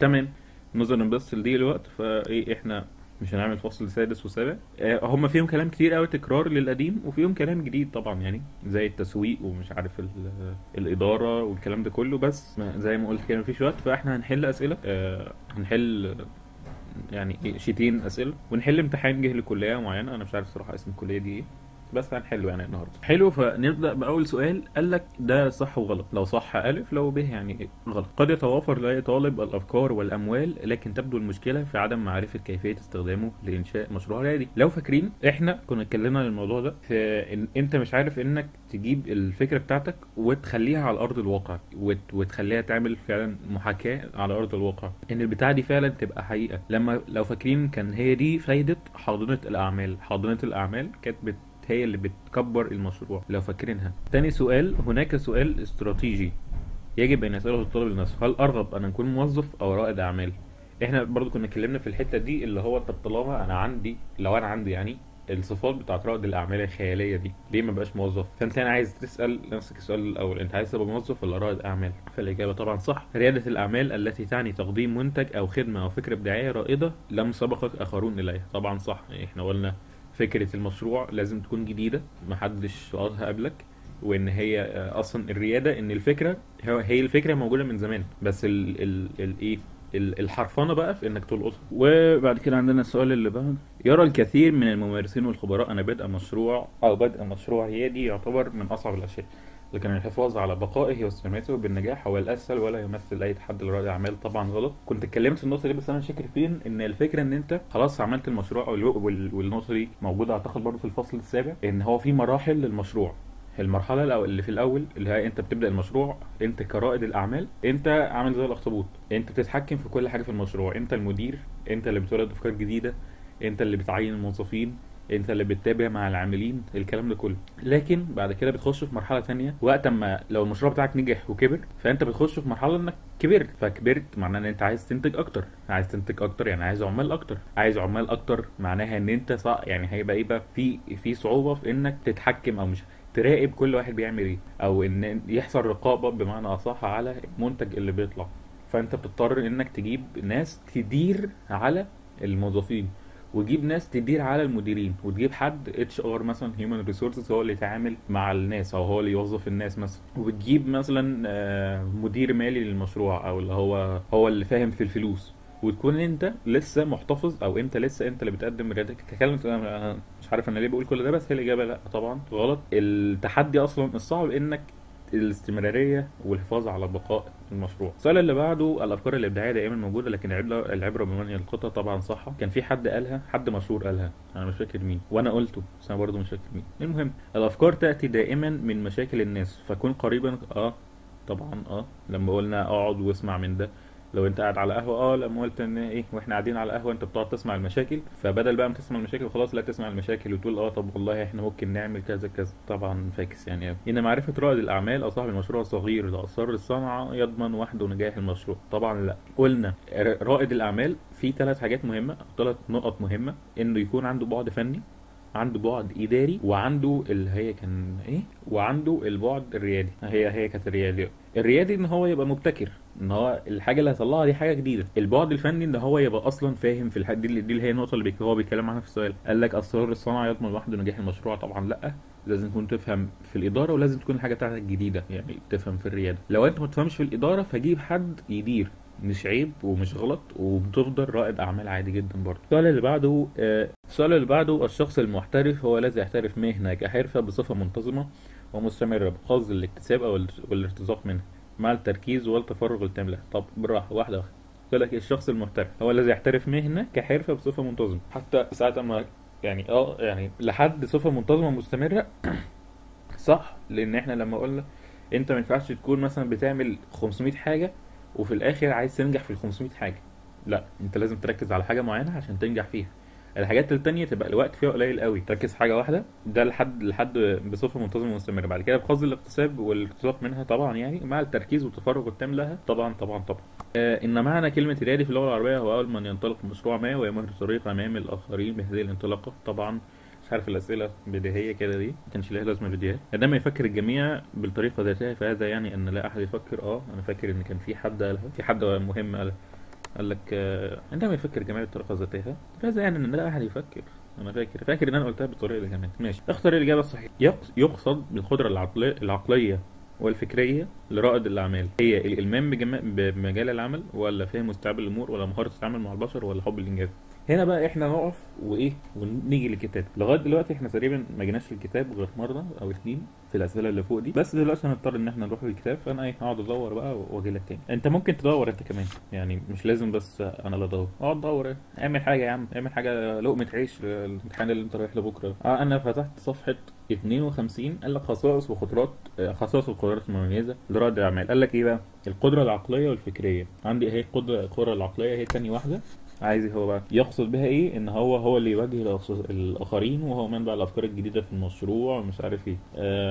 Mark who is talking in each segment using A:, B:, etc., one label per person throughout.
A: تمام. نظرا بس لضيق الوقت فايه احنا مش هنعمل فصل سادس وسابع. هم فيهم كلام كتير قوي تكرار للقديم وفيهم كلام جديد طبعا، يعني زي التسويق ومش عارف الإدارة والكلام ده كله. بس زي ما قلت كده مفيش وقت، فاحنا هنحل أسئلة. هنحل يعني شيتين أسئلة ونحل امتحان جه لكلية معينة. أنا مش عارف صراحة اسم الكلية دي ايه، بس هنحله يعني النهارده. حلو، فنبدا باول سؤال. قال لك ده صح وغلط. لو صح الف، لو به يعني غلط. قد يتوافر لاي طالب الافكار والاموال، لكن تبدو المشكله في عدم معرفه كيفيه استخدامه لانشاء مشروع ريادي. لو فاكرين احنا كنا اتكلمنا عن الموضوع ده، في ان انت مش عارف انك تجيب الفكره بتاعتك وتخليها على ارض الواقع، وتخليها تعمل فعلا محاكاه على ارض الواقع، ان البتاعه دي فعلا تبقى حقيقه. لو فاكرين كان هي دي فايده حاضنه الاعمال. حاضنه الاعمال كانت هي اللي بتكبر المشروع لو فاكرينها. تاني سؤال، هناك سؤال استراتيجي يجب ان يسأله الطالب لنفسه: هل ارغب ان اكون موظف او رائد اعمال؟ احنا برضو كنا اتكلمنا في الحتة دي، اللي هو طب طالما لو انا عندي يعني الصفات بتاعت رائد الاعمال الخياليه دي، ليه ما بقاش موظف؟ فانت انا عايز تسال نفسك السؤال الاول: انت عايز تبقى موظف ولا رائد اعمال؟ فالاجابه طبعا صح. رياده الاعمال التي تعني تقديم منتج او خدمه او فكره ابداعيه رائده لم سبقك اخرون اليها. طبعا صح. احنا قلنا فكره المشروع لازم تكون جديده، محدش قالها قبلك، وان هي اصلا الرياده ان الفكره هي الفكره موجوده من زمان، بس الايه الحرفنه بقى في انك تلقطها. وبعد كده عندنا السؤال اللي بعد: يرى الكثير من الممارسين والخبراء ان بدء مشروع ريادي يعتبر من اصعب الاشياء، لكن الحفاظ على بقائه واستمرارته بالنجاح هو الاسهل ولا يمثل اي تحدي لرائد اعمال. طبعا غلط. كنت اتكلمت في النقطه دي بس انا مش فاكر فين، ان الفكره ان انت خلاص عملت المشروع والنقطه دي موجوده اعتقد برضه في الفصل السابع، ان هو في مراحل للمشروع. المرحلة اللي في الأول اللي هي أنت بتبدأ المشروع، أنت كرائد الأعمال أنت عامل زي الأخطبوط، أنت بتتحكم في كل حاجة في المشروع، أنت المدير، أنت اللي بتولد أفكار جديدة، أنت اللي بتعين الموظفين، أنت اللي بتتابع مع العاملين، الكلام ده كله. لكن بعد كده بتخش في مرحلة تانية، وقت ما لو المشروع بتاعك نجح وكبر، فأنت بتخش في مرحلة إنك كبرت. فكبرت معناه إن أنت عايز تنتج أكتر، عايز تنتج أكتر يعني عايز عمال أكتر، عايز عمال أكتر معناها إن أنت يعني هيبقى إيه بقى في صعوبة في إنك تتحكم أو مش تراقب كل واحد بيعمل ايه، او ان يحصل رقابه بمعنى اصح على المنتج اللي بيطلع. فانت بتضطر انك تجيب ناس تدير على الموظفين، وتجيب ناس تدير على المديرين، وتجيب حد اتش ار مثلا هيومن ريسورسز هو اللي يتعامل مع الناس او هو اللي يوظف الناس مثلا، وبتجيب مثلا مدير مالي للمشروع او اللي هو اللي فاهم في الفلوس. وتكون انت لسه محتفظ، او انت لسه انت اللي بتقدم ريادتك ككلمة. أنا مش عارف انا ليه بقول كل ده، بس هي الاجابه لا طبعا غلط. التحدي اصلا الصعب انك الاستمراريه والحفاظ على بقاء المشروع. السؤال اللي بعده: الافكار الابداعيه دائما موجوده، لكن العبره بمن يلقطها. طبعا صح. كان في حد قالها، حد مشهور قالها، انا مش فاكر مين، وانا قلته بس انا برضه مش فاكر مين. المهم، الافكار تاتي دائما من مشاكل الناس، فكن قريبا. طبعا لما قلنا اقعد واسمع من ده، لو انت قاعد على قهوه، لما قلت ان ايه واحنا قاعدين على قهوه انت بتقعد تسمع المشاكل، فبدل بقى ما تسمع المشاكل خلاص لا تسمع المشاكل وتقول طب والله احنا ممكن نعمل كذا كذا. طبعا فاكس يعني أوي. ان معرفه رائد الاعمال او صاحب المشروع الصغير لاسرار الصنعه يضمن وحده نجاح المشروع. طبعا لا. قلنا رائد الاعمال في 3 حاجات مهمه، 3 نقط مهمه: انه يكون عنده بعد فني، عنده بعد اداري، وعنده اللي هي كان ايه، وعنده البعد الريادي. هي كانت الريادي ان هو يبقى مبتكر، ان هو الحاجه اللي هيطلعها دي حاجه جديده. البعد الفني ان هو يبقى اصلا فاهم في الحاجه دي اللي هي النقطه اللي هو بيتكلم عنها في السؤال. قال لك اسرار الصنعه يضمن لوحده نجاح المشروع. طبعا لا. لازم تكون تفهم في الاداره، ولازم تكون الحاجه بتاعتك جديده، يعني تفهم في الرياده. لو انت ما تفهمش في الاداره فجيب حد يدير، مش عيب ومش غلط، وبتفضل رائد اعمال عادي جدا برضه. السؤال اللي بعده: الشخص المحترف هو الذي يحترف مهنه كحرفه بصفه منتظمه ومستمره بقصد الاكتساب او الارتزاق منها مع التركيز والتفرغ التام لها. طب بالراحه، واحده واحده. يقول لك الشخص المحترف هو الذي يحترف مهنه كحرفه بصفه منتظمه، حتى ساعه ما يعني يعني لحد صفه منتظمه مستمره. صح. لان احنا لما قلنا انت ما ينفعش تكون مثلا بتعمل 500 حاجه وفي الاخر عايز تنجح في ال 500 حاجه. لا، انت لازم تركز على حاجه معينه عشان تنجح فيها. الحاجات التانية تبقى الوقت فيها قليل قوي، تركز في حاجه واحده، ده لحد بصفه منتظمه مستمره. بعد كده بقصد الاكتساب والارتزاق منها طبعا، يعني مع التركيز والتفرغ التام لها. طبعا طبعا طبعا. ان معنى كلمه ريادي في اللغه العربيه هو اول من ينطلق في مشروع ما ويمهد الطريق امام الاخرين بهذه الانطلاقه. طبعا مش عارف، الأسئلة بديهية كده دي ما كانش ليها لازمة فيديوهات. عندما يفكر الجميع بالطريقة ذاتها فهذا يعني أن لا أحد يفكر. أنا فاكر إن كان في حد قالها، في حد مهم قالها. قال لك عندما يفكر جمال الطريقة الذاتية فهذا يعني ان لا احد يفكر. انا فاكر ان انا قلتها بالطريقة دي كمان. ماشي، اختر الاجابة الصحيحة. يقصد بالقدرة العقلية والفكرية لرائد الأعمال هي الإلمام بمجال العمل، ولا فهم واستيعاب الأمور، ولا مهارة التعامل مع البشر، ولا حب الإنجاز؟ هنا بقى احنا نقف وايه ونيجي للكتاب. لغايه دلوقتي احنا تقريبا ما جيناش للكتاب غير مره او اتنين في الاسئله اللي فوق دي، بس دلوقتي هنضطر ان احنا نروح للكتاب. فانا ايه هقعد ادور بقى واجي لك تاني. انت ممكن تدور انت كمان، يعني مش لازم بس انا اللي ادور. اقعد دور ايه، اعمل حاجه يا عم، اعمل حاجه لقمه عيش للامتحان اللي انت رايح له بكره. انا فتحت صفحه 52 قال لك خصائص وقدرات، خصائص والقدرات المميزه لرائد الاعمال. قال لك ايه بقى؟ القدره العقليه والفكريه. عندي اهي القدره العقليه هي تاني واحده. عايز هو بقى يقصد بها ايه؟ ان هو اللي يواجه الاخرين، وهو منبع الافكار الجديده في المشروع، مش عارف ايه.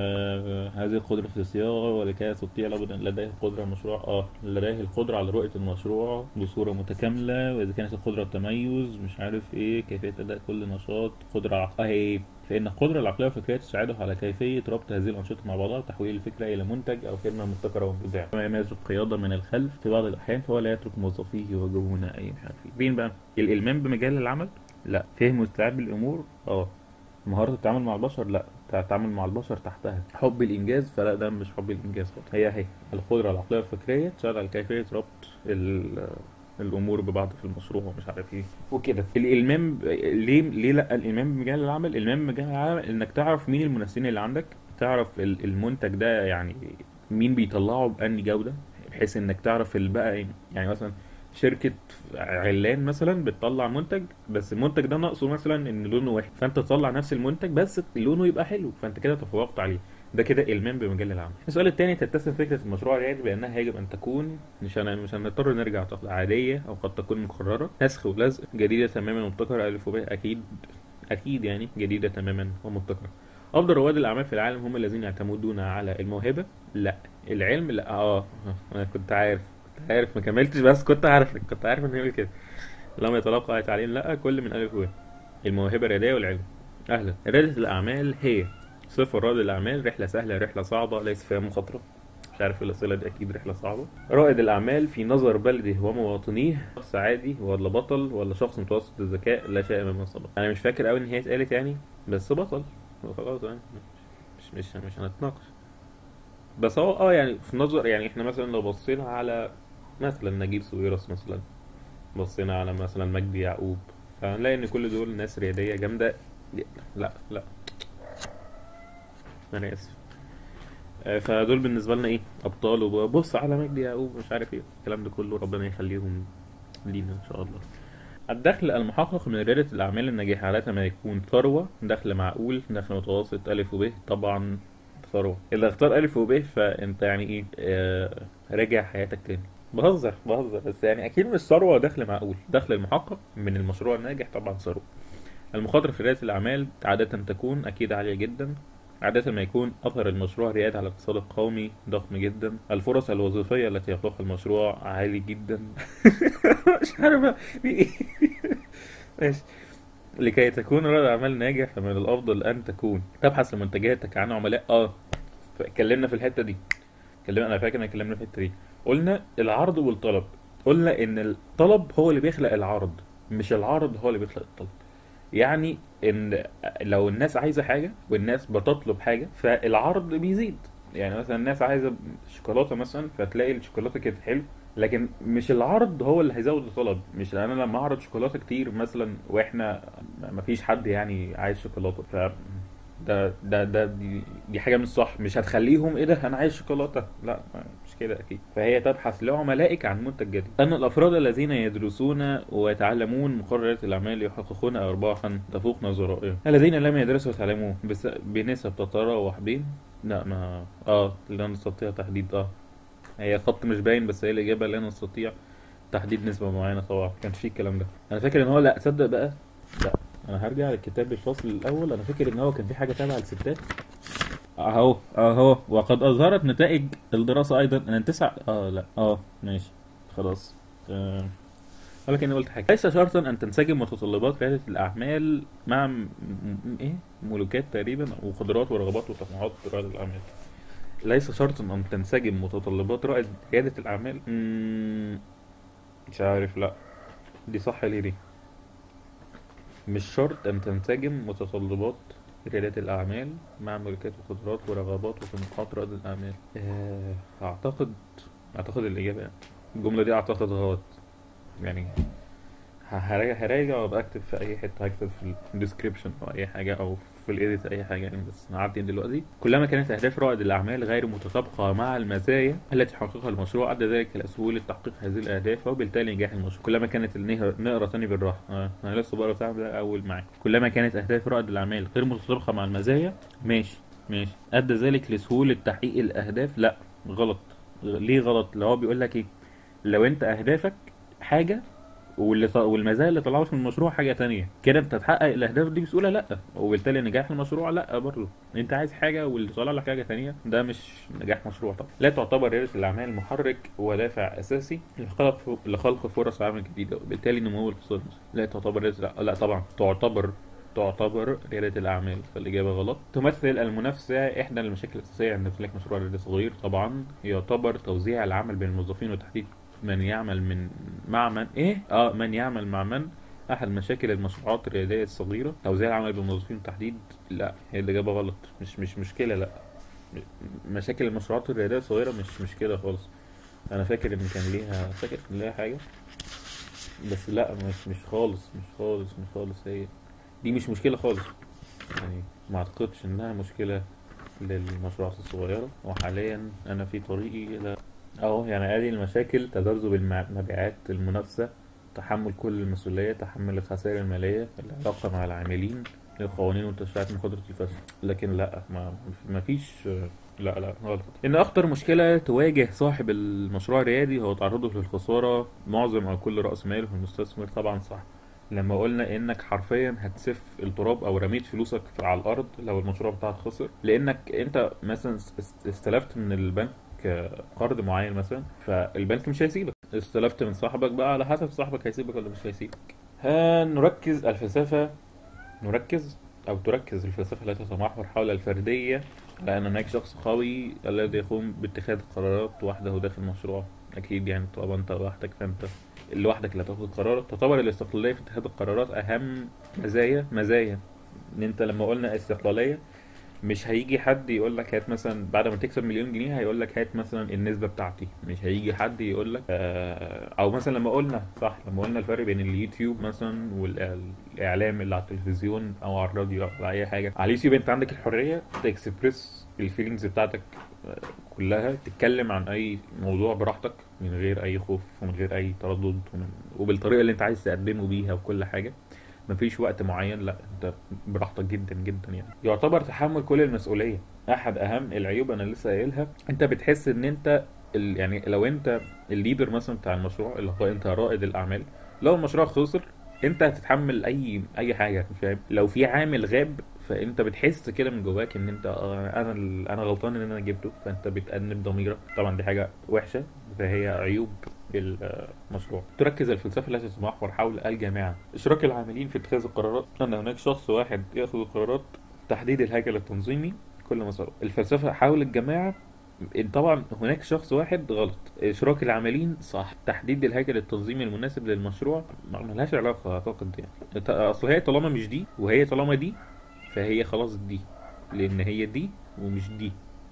A: هذه القدره في الصياغه، ولكي يستطيع لابد ان لديه القدره المشروع لديه القدره على رؤيه المشروع بصوره متكامله. واذا كانت القدره التميز، مش عارف ايه، كيفيه اداء كل نشاط. قدره اهي. فإن القدرة العقلية والفكرية تساعده على كيفية ربط هذه الأنشطة مع بعضها وتحويل الفكرة إلى منتج أو خدمة مبتكرة ومبدعة. كما يميز القيادة من الخلف في بعض الأحيان، فهو لا يترك موظفيه يواجهون أي مش عارف إيه. فين بقى؟ الإلمام بمجال العمل؟ لا. فهم واستيعاب الأمور؟ مهارة التعامل مع البشر؟ لا. التعامل مع البشر تحتها. حب الإنجاز؟ فلا، ده مش حب الإنجاز خالص. هي القدرة العقلية والفكرية تساعد على كيفية ربط الامور ببعض في المشروع ومش عارف ايه وكده. الالمام ليه لا الالمام بمجال العمل؟ الالمام بمجال العمل انك تعرف مين المنافسين اللي عندك، تعرف المنتج ده يعني مين بيطلعه بأني جودة، بحيث انك تعرف بقى يعني مثلا شركة علان مثلا بتطلع منتج، بس المنتج ده ناقصه مثلا ان لونه وحش، فانت تطلع نفس المنتج بس لونه يبقى حلو، فانت كده تفوقت عليه. ده كده إلمام بمجال العمل. السؤال الثاني: تتسم فكرة المشروع الريادي بأنها يجب أن تكون مش هنضطر نرجع عادية أو قد تكون مكررة، نسخ ولزق، جديدة تماما ومبتكرة. ألف وباء. أكيد يعني جديدة تماما ومبتكرة. أفضل رواد الأعمال في العالم هم الذين يعتمدون على الموهبة؟ لا. العلم؟ لا. أنا كنت عارف ما كملتش، بس كنت عارف إنه يقول كده. لم يتلقى أي تعليم؟ لا. كل من ألف وباء. الموهبة، الريادية، والعلم. أهلا. ريادة الأعمال هي صفر رائد الأعمال: رحلة سهلة، رحلة صعبة، ليس فيها مخاطرة. مش عارف الأسئلة دي، أكيد رحلة صعبة. رائد الأعمال في نظر بلده ومواطنيه شخص عادي ولا بطل ولا شخص متوسط الذكاء لا شيء مما سبق؟ أنا مش فاكر أوي إن هي اتقالت يعني، بس بطل. خلاص يعني مش هنتناقش. بس هو يعني في نظر، يعني احنا مثلا لو بصينا على مثلا نجيب ساويرس مثلا، بصينا على مثلا مجدي يعقوب، فهنلاقي ان كل دول ناس ريادية جامدة. لا انا اسف. فدول بالنسبه لنا ايه؟ ابطال. وبص على مجدي يعقوب مش عارف ايه الكلام ده كله، ربنا يخليهم لينا ان شاء الله. الدخل المحقق من ريادة الأعمال الناجحة عادة ما يكون ثروة، دخل معقول، دخل متوسط، ألف وب. طبعا ثروة. إذا اختار ألف وب فأنت يعني إيه؟ راجع حياتك تاني. بهزر بس يعني أكيد مش ثروة ودخل معقول. دخل المحقق من المشروع الناجح طبعا ثروة. المخاطرة في ريادة الأعمال عادة تكون أكيد عالية جدا. عادة ما يكون أثر المشروع ريادة على الاقتصاد القومي ضخم جدا. الفرص الوظيفية التي يخلقها المشروع عالي جدا. مش عارف في ايه. ماشي. لكي تكون رائد أعمال ناجح فمن الأفضل أن تبحث لمنتجاتك عن عملاء. اتكلمنا في الحتة دي. أنا فاكر إن اتكلمنا في الحتة دي. قلنا العرض والطلب. قلنا إن الطلب هو اللي بيخلق العرض، مش العرض هو اللي بيخلق الطلب. يعني ان لو الناس عايزه حاجه والناس بتطلب حاجه فالعرض بيزيد. يعني مثلا الناس عايزه شوكولاته مثلا، فتلاقي الشوكولاته كده حلو، لكن مش العرض هو اللي هيزود الطلب. مش انا لما اعرض شوكولاته كتير مثلا واحنا ما فيش حد يعني عايز شوكولاته، ف دي حاجه مش صح. مش هتخليهم ايه ده انا عايز شوكولاته، لا مش كده اكيد. فهي تبحث لعملائك عن منتج جديد. ان الافراد الذين يدرسون ويتعلمون مقررات الاعمال يحققون ارباحا تفوق نظرائهم. الذين لم يدرسوا ويتعلموا بنسب تتراوح بين لا ما لا نستطيع تحديد. هي الخط مش باين، بس هي الاجابه لا نستطيع تحديد نسبه معينه. طبعا كان في الكلام ده. انا فاكر ان هو لا تصدق بقى، لا انا هرجع للكتاب الفصل الاول. انا فاكر ان هو كان في حاجه تابعه للستات اهو. وقد اظهرت نتائج الدراسه ايضا ان لا ماشي خلاص. ولكن قلت حاجه: ليس شرطا ان تنسجم متطلبات رياده الاعمال مع ايه ملوكات تقريبا وقدرات ورغبات وطموحات رائد الاعمال. ليس شرطا ان تنسجم متطلبات رائد رياده الاعمال. مش عارف، لا دي صح ليه دي؟ مش شرط أن تنسجم متطلبات ريادة الأعمال مع ملكات القدرات ورغبات وطموحات رائد الأعمال. أعتقد الإجابة، الجملة دي أعتقد غلط يعني. هراجع وابقى اكتب في اي حته، هكتب في الديسكريبشن او اي حاجه او في الايديت اي حاجه يعني، بس نعدي دلوقتي. كلما كانت اهداف رائد الاعمال غير متطابقه مع المزايا التي حققها المشروع ادى ذلك الى سهوله تحقيق هذه الاهداف وبالتالي نجاح المشروع. كلما كانت نقرا تاني بالراحه، انا لسه بقرا بتاع ده اول معاك. كلما كانت اهداف رائد الاعمال غير متطابقه مع المزايا، ماشي ماشي، ادى ذلك لسهوله تحقيق الاهداف. لا غلط. ليه غلط؟ لو هو بيقول لك ايه، لو انت اهدافك حاجه والمزايا اللي طلعوش من المشروع حاجة تانية، كده انت تحقق الاهداف دي بسهولة؟ لا. وبالتالي نجاح المشروع لا برضه. انت عايز حاجة واللي طلع لك حاجة تانية، ده مش نجاح مشروع طبعا. لا تعتبر ريادة الاعمال محرك ودافع اساسي لخلق فرص عمل جديدة وبالتالي نمو الاقتصاد المصري. لا تعتبر لا طبعا تعتبر ريادة الأعمال، فالإجابة غلط. تمثل المنافسة إحدى المشاكل الأساسية عند امتلاك مشروع ريادي صغير. طبعا يعتبر توزيع العمل بين الموظفين وتحديد من يعمل مع من من يعمل مع من احد مشاكل المشروعات الرياديه الصغيره. توزيع العمل بالموظفين تحديد، لا هي الاجابه غلط. مش مشكله، لا. مشاكل المشروعات الرياديه الصغيره مش كده خالص. انا فاكر ان كان ليها حاجه، بس لا مش خالص هي دي مش مشكله خالص يعني. ما اعتقدش انها مشكله للمشروعات الصغيره. وحاليا انا في طريقي الى يعني هذه المشاكل: تذبذب المبيعات، المنافسة، تحمل كل المسؤولية، تحمل الخسائر المالية، العلاقة مع العاملين، القوانين والتشريعات، مخاطرة الفشل. لكن لا، ما فيش. لا غلط. إن أخطر مشكلة تواجه صاحب المشروع الريادي هو تعرضه للخسارة معظم أو كل رأس ماله المستثمر. طبعا صح. لما قلنا انك حرفيا هتسف التراب او رميت فلوسك على الارض لو المشروع بتاعك خسر، لانك انت مثلا استلفت من البنك قرض معين مثلا، فالبنك مش هيسيبك. استلفت من صاحبك بقى، على حسب صاحبك هيسيبك ولا مش هيسيبك. نركز أو تركز الفلسفة التي تتمحور حول الفردية، لأن هناك شخص قوي الذي يقوم باتخاذ قرارات وحده داخل المشروع. أكيد يعني طبعا أنت لوحدك، فأنت لوحدك اللي هتاخد قرارات. تعتبر الاستقلالية في اتخاذ القرارات أهم مزايا. إن أنت لما قلنا استقلالية، مش هيجي حد يقول لك هات مثلا بعد ما تكسب مليون جنيه هيقول لك هات مثلا النسبة بتاعتي. مش هيجي حد يقول لك او مثلا لما قلنا الفرق بين اليوتيوب مثلا والاعلام اللي على التلفزيون او على الراديو او على اي حاجة. على اليوتيوب انت عندك الحرية تكسبرس الفيلينجز بتاعتك كلها، تتكلم عن اي موضوع براحتك من غير اي خوف ومن غير اي تردد وبالطريقة اللي انت عايز تقدمه بيها وكل حاجة. مفيش وقت معين، لا انت براحتك جدا جدا يعني. يعتبر تحمل كل المسؤولية احد اهم العيوب انا لسه قايلها. انت بتحس ان انت يعني لو انت الليدر مثلا بتاع المشروع، اللي هو انت رائد الاعمال، لو المشروع خسر انت هتتحمل اي حاجه، فاهم؟ لو في عامل غاب فانت بتحس كده من جواك ان انت انا غلطان ان انا جبته، فانت بتأنب ضميرك. طبعا دي حاجه وحشه، فهي عيوب المشروع. تركز الفلسفه التي تتمحور حول الجماعه، اشراك العاملين في اتخاذ القرارات، ان هناك شخص واحد ياخذ القرارات، تحديد الهيكل التنظيمي، كل مسار. الفلسفه حول الجماعه، طبعا هناك شخص واحد غلط. اشراك العاملين صح. تحديد الهيكل التنظيمي المناسب للمشروع ملهاش علاقه اعتقد يعني. اصل هي طالما مش دي وهي طالما دي، فهي خلاص دي، لان هي دي ومش دي.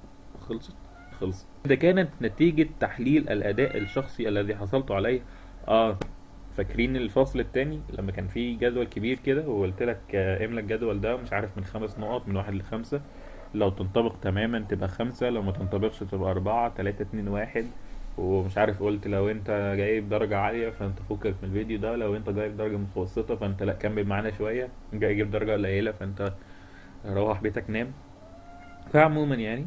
A: خلصت. إذا كانت نتيجة تحليل الأداء الشخصي الذي حصلت عليه. فاكرين الفصل التاني لما كان في جدول كبير كده وقلت لك املى الجدول ده مش عارف من 5 نقط من 1 ل5، لو تنطبق تماما تبقى 5، لو ما تنطبقش تبقى 4، 3، 2، 1. ومش عارف قلت لو انت جايب درجة عالية فانت فكك من الفيديو ده، لو انت جايب درجة متوسطة فانت لا كمل معانا شوية، جايب درجة قليلة فانت روح بيتك نام. فعموما يعني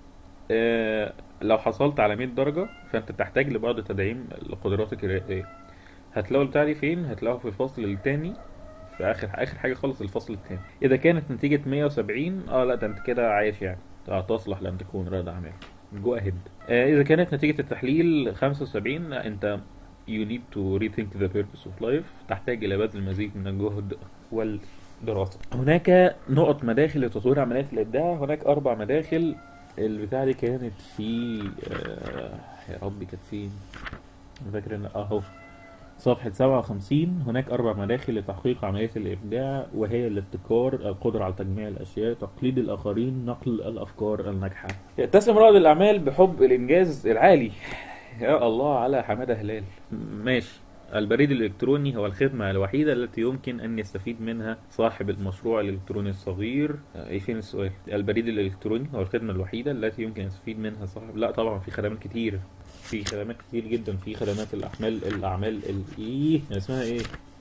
A: لو حصلت على 100 درجة فانت تحتاج لبعض تدعيم لقدراتك الرئاسية. هتلاقوا البتاع دي فين؟ هتلاقوها في الفصل التاني، في اخر حاجة خالص الفصل التاني. اذا كانت نتيجة 170 لا ده انت كده عايش يعني، تصلح لان تكون رائد اعمال. جو اهيد. اذا كانت نتيجة التحليل 75 لا انت you need to rethink the purpose of life، تحتاج الى بذل المزيد من الجهد والدراسة. هناك نقط مداخل لتطوير عمليات الابداع. هناك 4 مداخل. البتاع دي كانت في يا ربي كانت فين؟ انا فاكر ان اهو صفحة 57. هناك 4 مداخل لتحقيق عملية الإبداع، وهي الابتكار، القدرة على تجميع الأشياء، تقليد الآخرين، نقل الأفكار الناجحة. يتسم رائد الأعمال بحب الإنجاز العالي. يا الله على حمادة هلال. ماشي. البريد الإلكتروني هو الخدمة الوحيدة التي يمكن أن يستفيد منها صاحب المشروع الإلكتروني الصغير. إيه فين السؤال؟ البريد الإلكتروني هو الخدمة الوحيدة التي يمكن أن يستفيد منها صاحب. لا طبعا في خدمات كتير، في خدمات كتير جدا، في خدمات الأعمال إيه اسمها إيه؟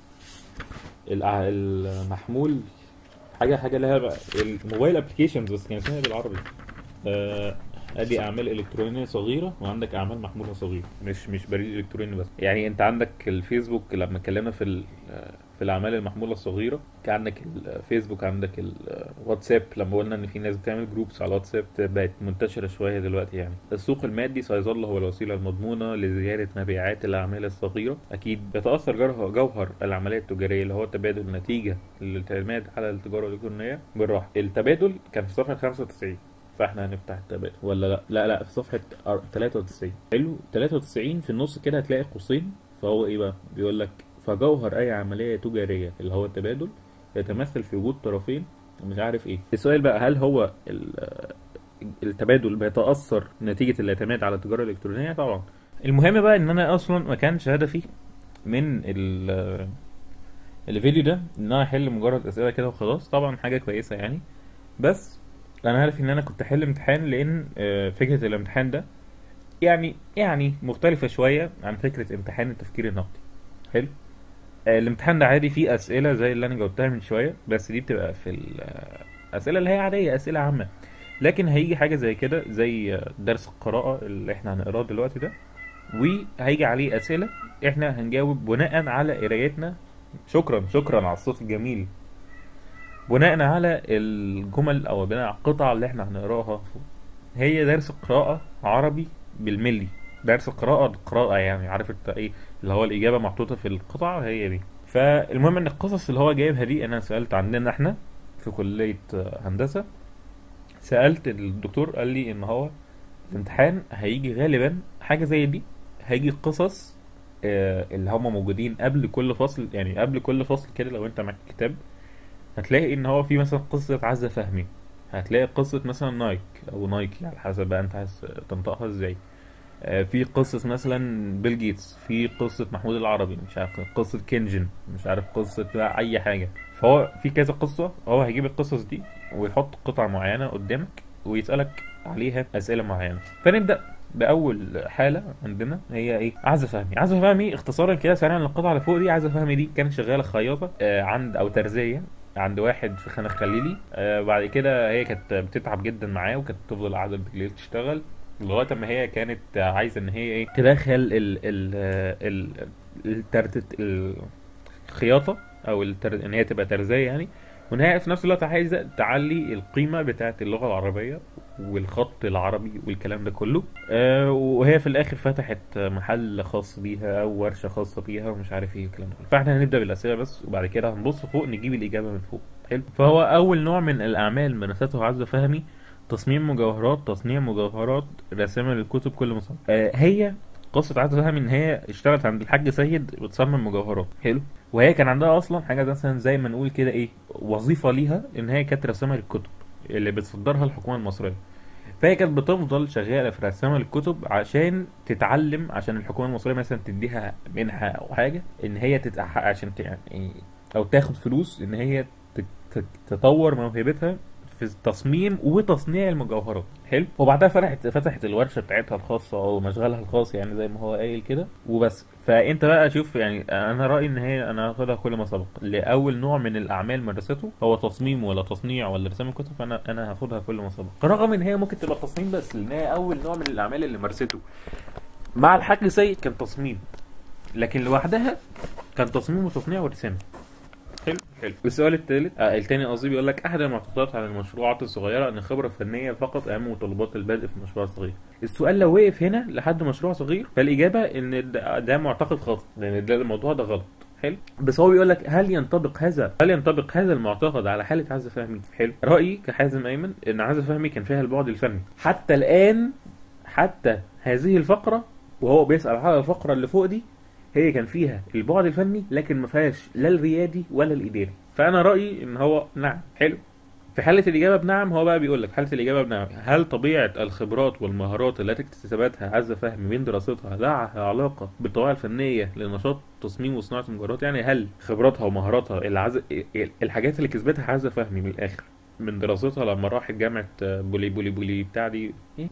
A: المحمول، حاجة لها بقى الموبايل ابلكيشنز، بس كان اسمها إيه بالعربي؟ ادي اعمال الكترونيه صغيره، وعندك اعمال محموله صغيره، مش بريد الكتروني بس. يعني انت عندك الفيسبوك لما اتكلمنا في الاعمال المحموله الصغيره، كان عندك الفيسبوك، عندك الواتساب لما قلنا ان في ناس بتعمل جروبس على الواتساب، بقت منتشره شويه دلوقتي. يعني السوق المادي سيظل هو الوسيله المضمونه لزياده مبيعات الاعمال الصغيره. اكيد بيتاثر جوهر العمليه التجاريه اللي هو تبادل نتيجه للاعتماد على التجاره الالكترونيه بالراحه. التبادل كان في صفحه 95، فاحنا هنفتح التبادل ولا لا في صفحة 93. حلو. 93 في النص كده هتلاقي قوسين، فهو ايه بقى؟ بيقول لك فجوهر اي عملية تجارية اللي هو التبادل يتمثل في وجود طرفين ومش عارف ايه. السؤال بقى، هل هو التبادل بيتأثر نتيجة الاعتماد على التجارة الإلكترونية؟ طبعا. المهم بقى ان انا اصلا ما كانش هدفي من الفيديو ده ان انا احل مجرد اسئلة كده وخلاص. طبعا حاجة كويسة يعني، بس انا عارف ان انا كنت احل امتحان، لان فكره الامتحان ده يعني مختلفه شويه عن فكره امتحان التفكير النقدي. حلو. الامتحان ده عادي فيه اسئله زي اللي انا جاوبتها من شويه، بس دي بتبقى في الاسئله اللي هي عاديه، اسئله عامه. لكن هيجي حاجه زي كده، زي درس القراءه اللي احنا هنقراه دلوقتي ده، وهيجي عليه اسئله احنا هنجاوب بناء على قرايتنا. شكرا على الصوت الجميل. بناء على الجمل او بناء على القطع اللي احنا هنقراها. هي درس قراءة عربي بالملي، درس قراءة يعني، عارف انت ايه اللي هو الاجابة محطوطة في القطع، هي دي. فالمهم ان القصص اللي هو جايبها دي، انا سألت عندنا احنا في كلية هندسة، سألت الدكتور قال لي ان هو الامتحان هيجي غالبا حاجة زي دي، هيجي قصص اللي هم موجودين قبل كل فصل. يعني قبل كل فصل كده لو انت معاك كتاب، هتلاقي ان هو في مثلا قصة عزة فهمي، هتلاقي قصة مثلا نايك او نايكي على حسب بقى انت عايز تنطقها ازاي. في قصة مثلا بيل جيتس، في قصة محمود العربي، مش عارف قصة كينجن، مش عارف قصة بقى اي حاجة. فهو في كذا قصة، هو هيجيب القصص دي ويحط قطعة معينة قدامك ويسألك عليها اسئلة معينة. فنبدأ بأول حالة عندنا، هي ايه؟ عزة فهمي. عزة فهمي اختصارا كده سريعا للقطعة اللي فوق دي، عزة فهمي دي كانت شغالة خياطة عند او ترزية عند واحد في خان الخليلي. بعد كده هي كانت بتتعب جدا معاه، وكانت تفضل قاعدة بالليل تشتغل لغاية ما هي كانت عايزة ان هي ايه، تدخل الخياطة او ان هي تبقى ترزية يعني. وان هي في نفس الوقت عايزة تعلي القيمة بتاعة اللغة العربية والخط العربي والكلام ده كله. وهي في الاخر فتحت محل خاص بيها او ورشة خاصة بيها ومش عارف ايه الكلام ده كله. فاحنا هنبدأ بالاسئلة بس، وبعد كده هنبص فوق نجيب الاجابة من فوق. حلو. فهو اول نوع من الاعمال مارسته عزة فهمي تصميم مجوهرات، تصنيع مجوهرات، رسامة للكتب كل مصنف. هي قصة عزة فهمي ان هي اشتغلت عند الحاج سيد بتصمم مجوهرات. حلو. وهي كان عندها اصلا حاجة مثلا زي ما نقول كده ايه، وظيفة ليها ان هي كانت رسامة للكتب اللي بتصدرها الحكومة المصرية. فهي كانت بتفضل شغالة في رسامة للكتب عشان تتعلم، عشان الحكومة المصرية مثلا تديها منحة او حاجة ان هي تتحقق عشان يعني او تاخد فلوس ان هي تطور موهبتها في التصميم وتصنيع المجوهرات. حلو. وبعدها فتحت الورشه بتاعتها الخاصه او مشغلها الخاص، يعني زي ما هو قايل كده وبس. فانت بقى شوف، يعني انا رايي ان هي انا هاخدها كل ما سبق لاول نوع من الاعمال مارسته هو تصميم ولا تصنيع ولا رسام الكتب، فانا هاخدها كل ما سبق، رغم ان هي ممكن تبقى تصميم بس لان هي اول نوع من الاعمال اللي مارسته. مع الحاج سيد كان تصميم، لكن لوحدها كان تصميم وتصنيع ورسام. حلو. السؤال الثاني قصدي بيقول لك احد المعتقدات على المشروعات الصغيره ان الخبره الفنيه فقط اهم متطلبات البدء في مشروع صغير. السؤال لو وقف هنا لحد مشروع صغير، فالاجابه ان ده معتقد خاطئ، لان ده الموضوع ده غلط. حلو. بس هو بيقول لك هل ينطبق هذا المعتقد على حاله عزة فهمي؟ حلو. رايي كحازم ايمن ان عزة فهمي كان فيها البعد الفني حتى الان، حتى هذه الفقره وهو بيسال على الفقره اللي فوق دي هي كان فيها البعد الفني لكن ما فيهاش لا الريادي ولا الاداري. فانا رايي ان هو نعم حلو. في حالة الإجابة بنعم، هو بقى بيقول لك حالة الإجابة بنعم، هل طبيعة الخبرات والمهارات التي اكتسبتها عز فهمي من دراستها لها علاقة بالطبيعة الفنية لنشاط تصميم وصناعة المجرات؟ يعني هل خبراتها ومهاراتها الحاجات اللي كسبتها عز فهمي من الآخر من دراستها لما راحت جامعة بولي بتاع دي ايه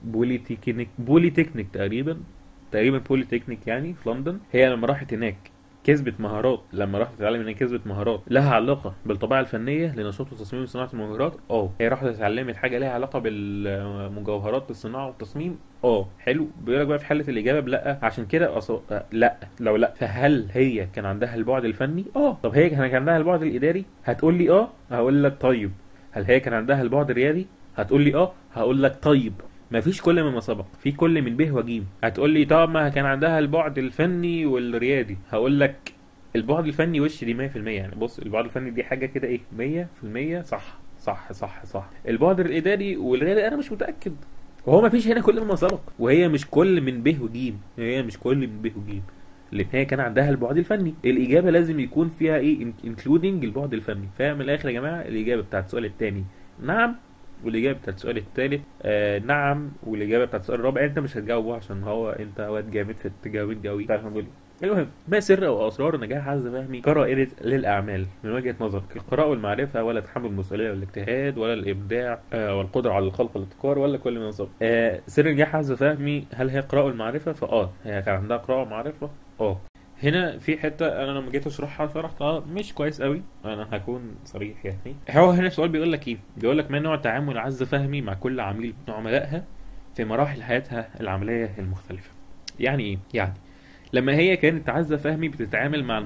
A: بولي تكنيك تقريبا بولي تكنيك يعني في لندن، هي لما راحت هناك كسبت مهارات، لما راحت تتعلم ان هي كسبت مهارات لها علاقه بالطبيعه الفنيه لنشاط وتصميم وصناعه المجوهرات؟ هي راحت اتعلمت حاجه لها علاقه بالمجوهرات بالصناعه والتصميم؟ حلو. بيقول لك بقى في حاله الاجابه لا، عشان كده لا. لو لا، فهل هي كان عندها البعد الفني؟ طب هي كان عندها البعد الاداري؟ هتقول لي هقول لك طيب. هل هي كان عندها البعد الريادي؟ هتقول لي هقول لك طيب. ما فيش كل مما سبق، في كل من به وجيم. هتقول لي طب ما كان عندها البعد الفني والريادي؟ هقول لك البعد الفني وش دي 100%. يعني بص، البعد الفني دي حاجه كده ايه 100% صح صح صح صح. البعد الاداري والريادي انا مش متاكد. وهو ما فيش هنا كل مما سبق، وهي مش كل من به وجيم، هي مش كل من به وجيم، لان هي كان عندها البعد الفني. الاجابه لازم يكون فيها ايه انكلودنج البعد الفني. فمن الاخر يا جماعه الاجابه بتاعت السؤال الثاني نعم، والاجابه بتاعت السؤال الثالث نعم، والاجابه بتاعت السؤال الرابع انت مش هتجاوبه عشان هو انت واد جامد في التجاوب قوي. المهم، ما سر واسرار نجاح عز فهمي كرائدة للاعمال من وجهه نظرك؟ القراءه والمعرفه، ولا تحمل المسؤوليه والاجتهاد، ولا الابداع والقدره على الخلق والابتكار، ولا كل من نظر؟ سر نجاح عز فهمي هل هي القراءه والمعرفه؟ هي كان عندها قراءه ومعرفه. هنا في حته انا لما جيت اشرحها شرحتها مش كويس قوي، انا هكون صريح يعني. هو هنا السؤال بيقول لك ايه؟ بيقول لك ما نوع تعامل عز فهمي مع كل عميل من عملائها في مراحل حياتها العمليه المختلفه. يعني ايه؟ يعني لما هي كانت عزة فهمي بتتعامل مع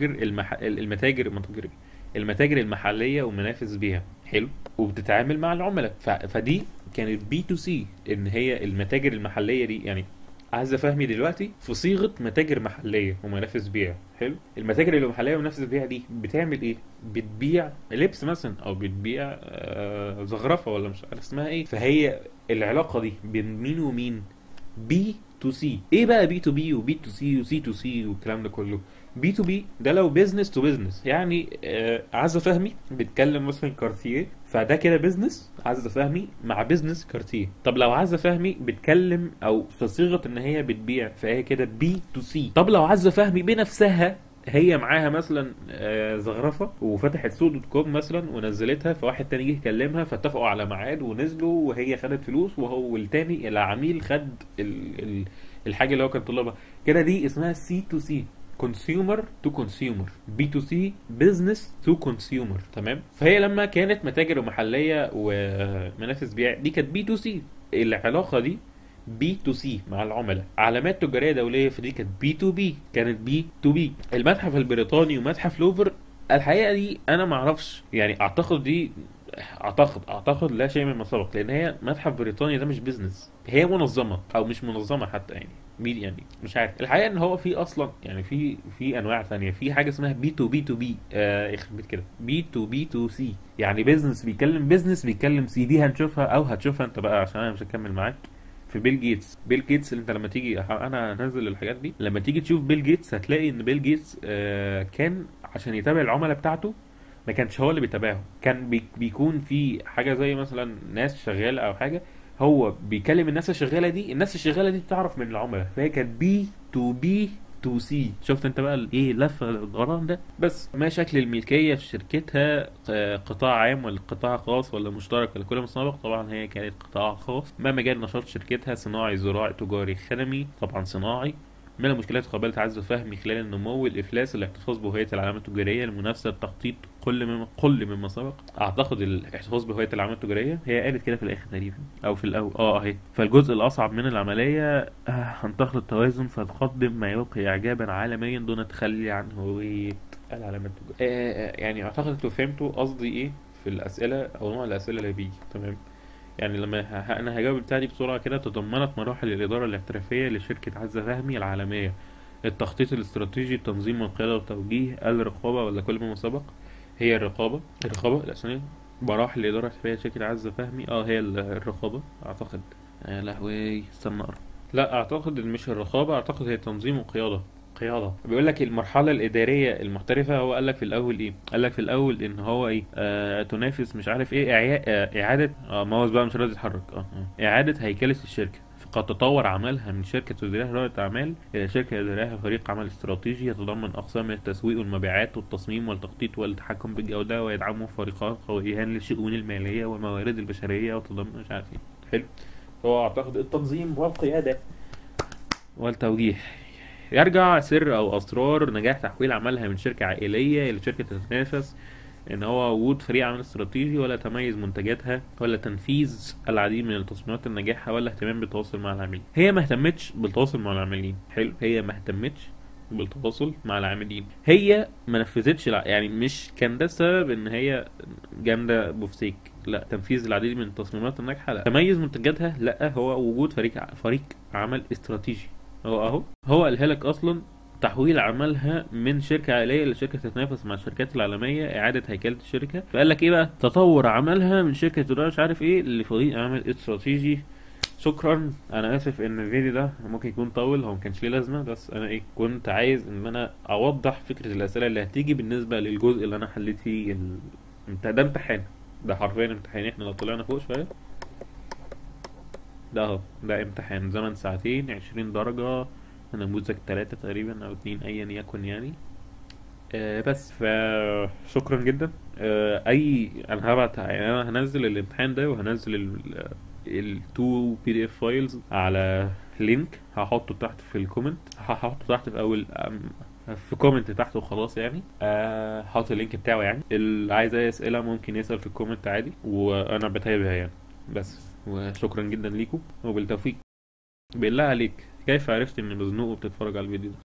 A: المتاجر المحلية ومنافس بيها، حلو، وبتتعامل مع العملاء، فدي كانت بي تو سي، ان هي المتاجر المحلية دي يعني عزة فهمي دلوقتي في صيغة متاجر محلية ومنافس بيع. حلو. المتاجر المحلية ومنافس بيع دي بتعمل ايه؟ بتبيع لبس مثلا، او بتبيع زخرفة، ولا مش عارف اسمها ايه. فهي العلاقة دي بين مين ومين؟ بي تو سي. ايه بقى بي تو بي وبي تو سي وسي تو سي والكلام ده كله؟ بي تو بي ده لو بيزنس تو بيزنس، يعني عزة فهمي بتكلم مثلا كارتيه، فده كده بيزنس عزة فهمي مع بيزنس كارتيه. طب لو عزة فهمي بتكلم او في صيغه ان هي بتبيع، فهي كده بي تو سي. طب لو عزة فهمي بنفسها هي معاها مثلا زخرفه وفتحت سوق دوت كوم مثلا ونزلتها، فواحد تاني جه يكلمها فاتفقوا على ميعاد ونزلوا، وهي خدت فلوس وهو التاني العميل خد الحاجه اللي هو كان طلبها، كده دي اسمها سي تو سي، كونسيومر تو كونسيومر. بي تو سي بزنس تو كونسيومر. تمام. فهي لما كانت متاجر ومحليه ومنافس بيع دي كانت بي تو سي. العلاقه دي بي تو سي مع العملاء. علامات تجاريه دوليه فدي كانت بي تو بي، كانت بي تو بي. المتحف البريطاني ومتحف لوفر الحقيقه دي انا ما اعرفش، يعني اعتقد لا شيء مما سبق، لان هي متحف بريطانيا ده مش بيزنس، هي منظمه او مش منظمه حتى، يعني مش عارف الحقيقه ان هو في اصلا يعني في انواع ثانيه، في حاجه اسمها بي تو بي تو بي يخرب بيت كده، بي تو بي تو سي، يعني بيزنس بيكلم سي. دي هنشوفها او هتشوفها انت بقى عشان انا مش هكمل معاك. في بيل جيتس اللي انت لما تيجي، انا هنزل الحاجات دي، لما تيجي تشوف بيل جيتس هتلاقي ان بيل جيتس كان عشان يتابع العملاء بتاعته ما كانش هو اللي بيتابعهم، كان بيكون في حاجه زي مثلا ناس شغاله او حاجه، هو بيكلم الناس الشغاله دي، بتعرف من العملاء، فهي كانت بي تو بي تو سي. شفت انت بقى ايه لفه الغرام ده؟ بس ما شكل الملكيه في شركتها؟ قطاع عام ولا قطاع خاص ولا مشترك ولا كل ما سبق؟ طبعا هي كانت قطاع خاص. ما مجال نشاط شركتها؟ صناعي، زراعي، تجاري، خدمي؟ طبعا صناعي. من المشكلات قابلت عز فهمي خلال النمو؟ الافلاس، الاحتفاظ بهويه العلامات التجاريه، المنافسه، التخطيط، كل مما سبق. اعتقد الاحتفاظ بهويه العلامات التجاريه، هي قالت كده في الاخر تقريبا او في الاول اهي. فالجزء الاصعب من العمليه ان تخلق توازن فتقدم ما يلقي اعجابا عالميا دون التخلي عن هويه العلامات التجاريه. يعني اعتقد انتوا فهمتوا قصدي ايه في الاسئله او نوع الاسئله اللي بيجي. تمام. يعني لما انا هجاوب البتاع دي بسرعه كده. تضمنت مراحل الاداره الاحترافيه لشركه عزة فهمي العالميه التخطيط الاستراتيجي، التنظيم والقياده والتوجيه، الرقابه، ولا كل ما سبق؟ هي الرقابه لا ثانيه. مراحل الاداره الاحترافيه لشركه عزة فهمي هي الرقابه اعتقد. لهوي استنى اقرا. لا اعتقد مش الرقابه، اعتقد هي تنظيم وقياده. قيادة. بيقول لك المرحلة الإدارية المحترفة، هو قال لك في الأول إيه؟ قال لك في الأول إن هو إيه؟ تنافس مش عارف إيه، إعادة ماوس بقى مش راضي يتحرك إعادة هيكلة الشركة. قد تطور عملها من شركة تديرها رائد أعمال إلى شركة يديرها فريق عمل استراتيجي يتضمن أقسام التسويق والمبيعات والتصميم والتخطيط والتحكم بالجودة، ويدعمه فريقان قويان للشؤون المالية والموارد البشرية وتضمن مش عارف إيه. حلو. هو أعتقد التنظيم والقيادة والتوجيه. يرجع سر او اسرار نجاح تحويل عملها من شركة عائلية الى شركة تتنافس ان هو وجود فريق عمل استراتيجي، ولا تميز منتجاتها، ولا تنفيذ العديد من التصميمات الناجحة، ولا اهتمام بالتواصل مع العاملين. هي ما اهتمتش بالتواصل مع العاملين. حلو. هي ما اهتمتش بالتواصل مع العاملين. هي ما نفذتش يعني مش كان ده السبب ان هي جامدة بوفتيك، لا. تنفيذ العديد من التصميمات الناجحة لا. تميز منتجاتها لا. هو وجود فريق عمل استراتيجي. هو قالها لك اصلا. تحويل عملها من شركة عائلية لشركة تتنافس مع الشركات العالمية، إعادة هيكلة الشركة. فقال لك إيه بقى؟ تطور عملها من شركة تدير مش عارف إيه لفريق عمل استراتيجي. شكرا. أنا آسف إن الفيديو ده ممكن يكون طول، هو مكانش ليه لازمة، بس أنا إيه كنت عايز إن أنا أوضح فكرة الأسئلة اللي هتيجي بالنسبة للجزء اللي أنا حليت فيه ده امتحان. ده حرفيا امتحان. إحنا لو طلعنا فوق شوية ده اهو، ده امتحان زمن ساعتين 20 درجة، نموذج 3 تقريبا او 2 ايا يكن يعني. بس فشكرا جدا. انا هبعت يعني، انا هنزل الامتحان ده وهنزل التو بي دي اف فايلز على لينك هحطه تحت في الكومنت، هحطه تحت في اول في كومنت تحت وخلاص يعني. حاطط اللينك بتاعه يعني، اللي عايز اي اسئله ممكن يسال في الكومنت عادي، وانا بتابع يعني. بس وشكرا جدا ليكم وبالتوفيق. بالله عليك كيف عرفت اني مزنوق وبتتفرج على الفيديو ده؟